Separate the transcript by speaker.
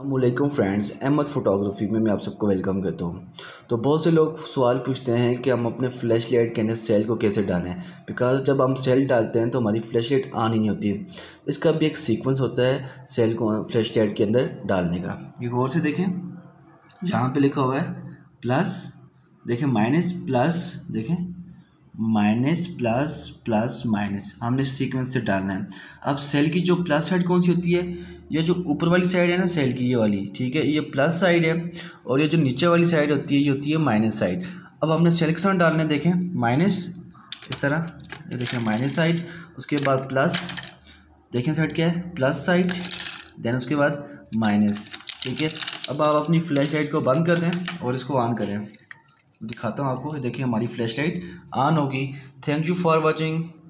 Speaker 1: अस्सलामुअलैकुम friends, Ahmad photography में मैं आप सबको वेलकम करता हूँ। तो बहुत से लोग सवाल पूछते हैं कि हम अपने फ्लैश लाइट के अंदर सेल को कैसे डालें, बिकॉज़ जब हम सेल डालते हैं तो हमारी फ्लैश लाइट ऑन ही नहीं होती। इसका भी एक सीक्वेंस होता है सेल को फ्लैश लाइट के अंदर डालने का। ये गौर से देखें, यहाँ पे लिखा हुआ है प्लस, देखें माइनस प्लस, देखें माइनस प्लस प्लस माइनस, हमने सीक्वेंस से डालना है। अब सेल की जो प्लस साइड कौन सी होती है, ये जो ऊपर वाली साइड है ना सेल की, ये वाली, ठीक है, ये प्लस साइड है। और ये जो नीचे वाली साइड होती है ये होती है माइनस साइड। अब हमने सेल के साथ डालना है, देखें माइनस, इस तरह, ये देखें माइनस साइड, उसके बाद प्लस, देखें साइड क्या है, प्लस साइड, देन उसके बाद माइनस, ठीक है। अब आप अपनी फ्लैश लाइट को बंद कर दें और इसको ऑन करें। दिखाता हूँ आपको, देखिए हमारी फ्लैश लाइट ऑन होगी। Thank you for watching.